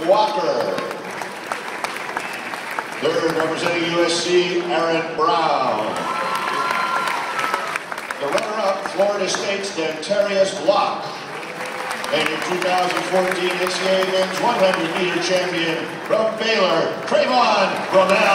Walker. Third, representing USC, Aaron Brown. The runner-up, Florida State's Dentarius Locke. And your 2014 NCAA Men's 100-meter champion from Baylor, Trayvon Bromell.